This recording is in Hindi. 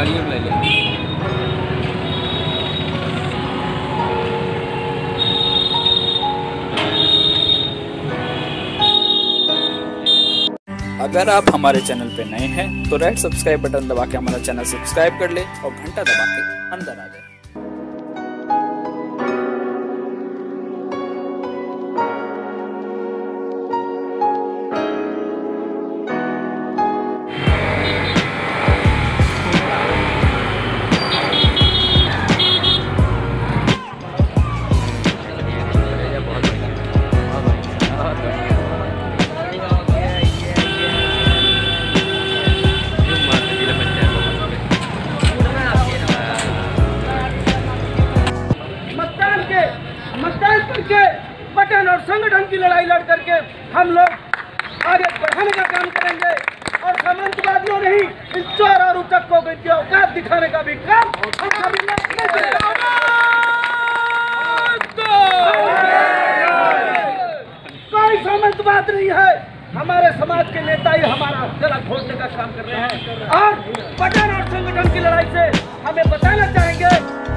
गाड़ियाँ बुला लिया। अगर आप हमारे चैनल पे नए हैं तो रेड सब्सक्राइब बटन दबा के हमारा चैनल सब्सक्राइब कर ले और घंटा दबा के अंदर आ जाए। मतदान करके बटन और संगठन की लड़ाई लड़ करके हम लोग आगे बढ़ाने का काम करेंगे और सामंतवादियों नहीं इन चोर और उचक्कों की औकात दिखाने का भी काम हम सभी लोग कोई सामंतवाद नहीं है। हमारे समाज के नेता ही हमारा गला घोटने का काम कर रहे हैं और बटन और संगठन की लड़ाई से हमें बताना चाहेंगे